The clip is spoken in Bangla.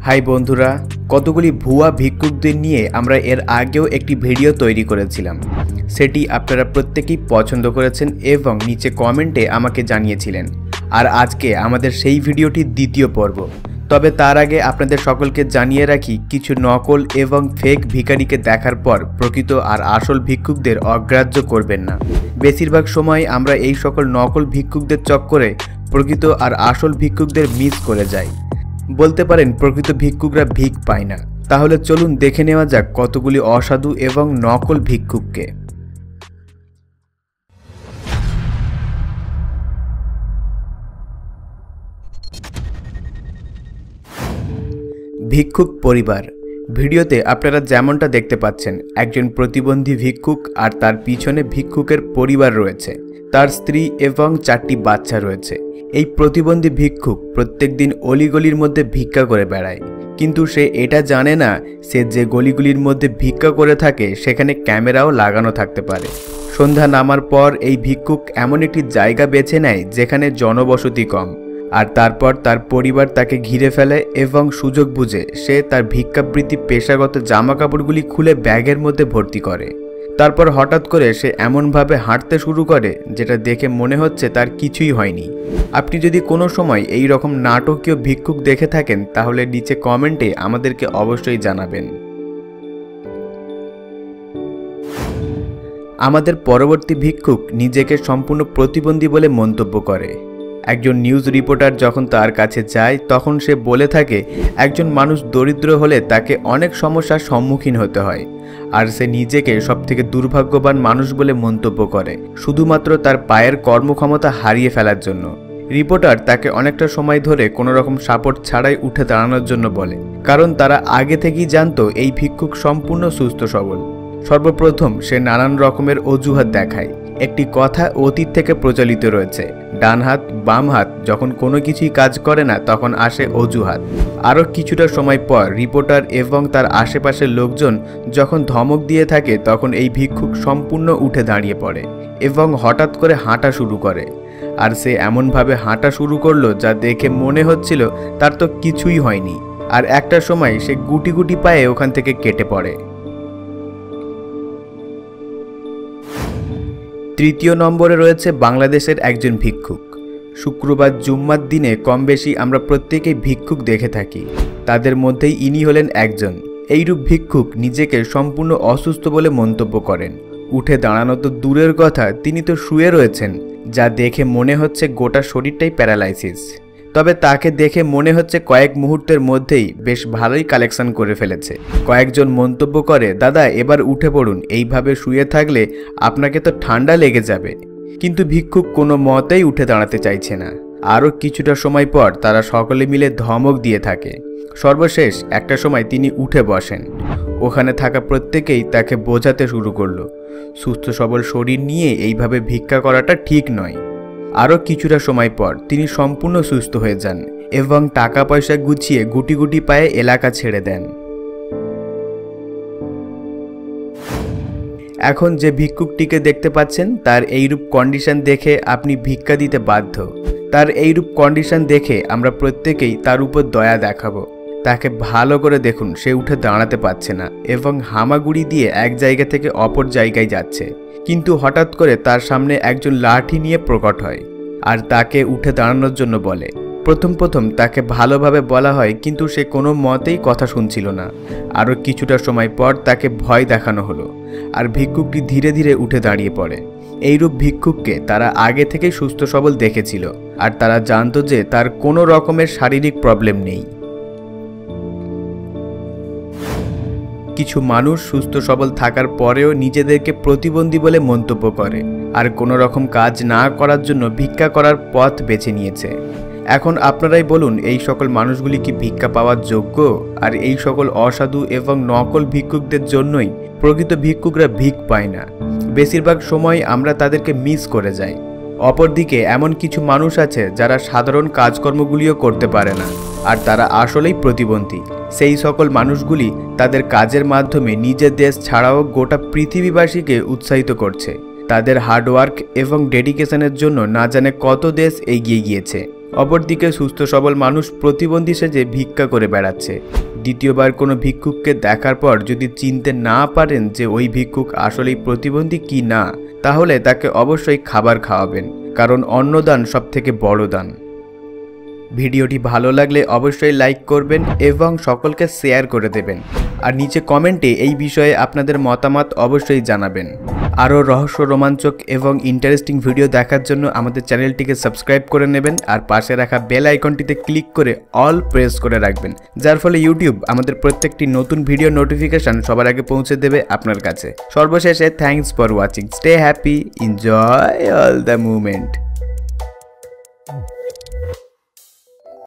হাই বন্ধুরা, কতগুলি ভুয়া ভিক্ষুকদের নিয়ে আমরা এর আগেও একটি ভিডিও তৈরি করেছিলাম। সেটি আপনারা প্রত্যেকেই পছন্দ করেছেন এবং নিচে কমেন্টে আমাকে জানিয়েছিলেন। আর আজকে আমাদের সেই ভিডিওটির দ্বিতীয় পর্ব। তবে তার আগে আপনাদের সকলকে জানিয়ে রাখি, কিছু নকল এবং ফেক ভিখারিকে দেখার পর প্রকৃত আর আসল ভিক্ষুকদের অগ্রাহ্য করবেন না। বেশিরভাগ সময় আমরা এই সকল নকল ভিক্ষুকদের চক্করে প্রকৃত আর আসল ভিক্ষুকদের মিস করে যাই। বলতে পারেন প্রকৃত ভিক্ষুকরা ভিক পায় না। তাহলে চলুন দেখে নেওয়া যাক কতগুলি অসাধু এবং নকল ভিক্ষুককে। ভিক্ষুক পরিবার। ভিডিওতে আপনারা যেমনটা দেখতে পাচ্ছেন, একজন প্রতিবন্ধী ভিক্ষুক আর তার পিছনে ভিক্ষুকের পরিবার রয়েছে। তার স্ত্রী এবং 4টি বাচ্চা রয়েছে। এই প্রতিবন্ধী ভিক্ষুক প্রত্যেকদিন অলিগলির মধ্যে ভিক্ষা করে বেড়ায়, কিন্তু সে এটা জানে না সে যে গলিগুলির মধ্যে ভিক্ষা করে থাকে সেখানে ক্যামেরাও লাগানো থাকতে পারে। সন্ধ্যা নামার পর এই ভিক্ষুক এমন একটি জায়গা বেছে নেয় যেখানে জনবসতি কম, আর তারপর তার পরিবার তাকে ঘিরে ফেলে এবং সুযোগ বুঝে সে তার ভিক্ষাবৃত্তি পেশাগত জামা কাপড়গুলি খুলে ব্যাগের মধ্যে ভর্তি করে। তারপর হঠাৎ করে সে এমনভাবে হাঁটতে শুরু করে যেটা দেখে মনে হচ্ছে তার কিছুই হয়নি। আপনি যদি কোনো সময় এই রকম নাটকীয় ভিক্ষুক দেখে থাকেন তাহলে নিচে কমেন্টে আমাদেরকে অবশ্যই জানাবেন। আমাদের পরবর্তী ভিক্ষুক নিজেকে সম্পূর্ণ প্রতিবন্ধী বলে মন্তব্য করে। একজন নিউজ রিপোর্টার যখন তার কাছে যায় তখন সে বলে থাকে একজন মানুষ দরিদ্র হলে তাকে অনেক সমস্যার সম্মুখীন হতে হয়, আর সে নিজেকে সবথেকে দুর্ভাগ্যবান মানুষ বলে মন্তব্য করে শুধুমাত্র তার পায়ের কর্মক্ষমতা হারিয়ে ফেলার জন্য। রিপোর্টার তাকে অনেকটা সময় ধরে কোনো রকম সাপোর্ট ছাড়াই উঠে দাঁড়ানোর জন্য বলে, কারণ তারা আগে থেকেই জানতো এই ভিক্ষুক সম্পূর্ণ সুস্থ সবল। সর্বপ্রথম সে নানান রকমের অজুহাত দেখায়। একটি কথা অতীত থেকে প্রচলিত রয়েছে, ডান হাত বাম হাত যখন কোনো কিছুই কাজ করে না তখন আসে অজুহাত। আরও কিছুটা সময় পর রিপোর্টার এবং তার আশেপাশের লোকজন যখন ধমক দিয়ে থাকে তখন এই ভিক্ষুক সম্পূর্ণ উঠে দাঁড়িয়ে পড়ে এবং হঠাৎ করে হাঁটা শুরু করে। আর সে এমনভাবে হাঁটা শুরু করলো যা দেখে মনে হচ্ছিল তার তো কিছুই হয়নি। আর একটা সময় সে গুটি গুটি পায়ে ওখান থেকে কেটে পড়ে। তৃতীয় নম্বরে রয়েছে বাংলাদেশের একজন ভিক্ষুক। শুক্রবার জুম্মার দিনে কম বেশি আমরা প্রত্যেকেই ভিক্ষুক দেখে থাকি। তাদের মধ্যেই ইনি হলেন একজন। এইরূপ ভিক্ষুক নিজেকে সম্পূর্ণ অসুস্থ বলে মন্তব্য করেন। উঠে দাঁড়ানো তো দূরের কথা, তিনি তো শুয়ে রয়েছেন, যা দেখে মনে হচ্ছে গোটা শরীরটাই প্যারালাইসিস। তবে তাকে দেখে মনে হচ্ছে কয়েক মুহূর্তের মধ্যেই বেশ ভালোই কালেকশন করে ফেলেছে। কয়েকজন মন্তব্য করে, দাদা এবার উঠে পড়ুন, এইভাবে শুয়ে থাকলে আপনাকে তো ঠান্ডা লেগে যাবে। কিন্তু ভিক্ষুক কোনো মতেই উঠে দাঁড়াতে চাইছে না। আরও কিছুটা সময় পর তারা সকলে মিলে ধমক দিয়ে থাকে। সর্বশেষ একটা সময় তিনি উঠে বসেন। ওখানে থাকা প্রত্যেকেই তাকে বোঝাতে শুরু করলো, সুস্থ সবল শরীর নিয়ে এইভাবে ভিক্ষা করাটা ঠিক নয়। আরও কিছুটা সময় পর তিনি সম্পূর্ণ সুস্থ হয়ে যান এবং টাকা পয়সা গুছিয়ে গুটি গুটি পায়ে এলাকা ছেড়ে দেন। এখন যে ভিক্ষুকটিকে দেখতে পাচ্ছেন তার এইরূপ কন্ডিশন দেখে আপনি ভিক্ষা দিতে বাধ্য। তার এইরূপ কন্ডিশন দেখে আমরা প্রত্যেকেই তার উপর দয়া দেখাবো। তাকে ভালো করে দেখুন, সে উঠে দাঁড়াতে পারছে না এবং হামাগুড়ি দিয়ে এক জায়গা থেকে অপর জায়গায় যাচ্ছে। কিন্তু হঠাৎ করে তার সামনে একজন লাঠি নিয়ে প্রকট হয় আর তাকে উঠে দাঁড়ানোর জন্য বলে। প্রথম তাকে ভালোভাবে বলা হয়, কিন্তু সে কোনো মতেই কথা শুনছিল না। আরও কিছুটা সময় পর তাকে ভয় দেখানো হলো আর ভিক্ষুকটি ধীরে ধীরে উঠে দাঁড়িয়ে পড়ে। এইরূপ ভিক্ষুককে তারা আগে থেকেই সুস্থ সবল দেখেছিল আর তারা জানতো যে তার কোনো রকমের শারীরিক প্রবলেম নেই। কিছু মানুষ সুস্থ সবল থাকার পরেও নিজেদেরকে প্রতিবন্ধী বলে মন্তব্য করে আর কোনো রকম কাজ না করার জন্য ভিক্ষা করার পথ বেছে নিয়েছে। এখন আপনারাই বলুন, এই সকল মানুষগুলি কি ভিক্ষা পাওয়ার যোগ্য? আর এই সকল অসাধু এবং নকল ভিক্ষুকদের জন্যই প্রকৃত ভিক্ষুকরা ভিক পায় না। বেশিরভাগ সময় আমরা তাদেরকে মিস করে যাই। অপরদিকে এমন কিছু মানুষ আছে যারা সাধারণ কাজকর্মগুলিও করতে পারে না আর তারা আসলেই প্রতিবন্ধী। সেই সকল মানুষগুলি তাদের কাজের মাধ্যমে নিজের দেশ ছাড়াও গোটা পৃথিবীবাসীকে উৎসাহিত করছে। তাদের হার্ডওয়ার্ক এবং ডেডিকেশনের জন্য না জানে কত দেশ এগিয়ে গিয়েছে। অপরদিকে সুস্থ সবল মানুষ প্রতিবন্ধী সেজে ভিক্ষা করে বেড়াচ্ছে। দ্বিতীয়বার কোনো ভিক্ষুককে দেখার পর যদি চিনতে না পারেন যে ওই ভিক্ষুক আসলেই প্রতিবন্ধী কি না, তাহলে তাকে অবশ্যই খাবার খাওয়াবেন, কারণ অন্নদান সবথেকে বড় দান। ভিডিওটি ভালো লাগলে অবশ্যই লাইক করবেন এবং সকলকে শেয়ার করে দেবেন। আর নিচে কমেন্টে এই বিষয়ে আপনাদের মতামত অবশ্যই জানাবেন। আরও রহস্য, রোমাঞ্চক এবং ইন্টারেস্টিং ভিডিও দেখার জন্য আমাদের চ্যানেলটিকে সাবস্ক্রাইব করে নেবেন আর পাশে রাখা বেল আইকনটিতে ক্লিক করে অল প্রেস করে রাখবেন, যার ফলে ইউটিউব আমাদের প্রত্যেকটি নতুন ভিডিও নোটিফিকেশন সবার আগে পৌঁছে দেবে আপনার কাছে। সর্বশেষে thanks for watching, stay happy, enjoy all the movement.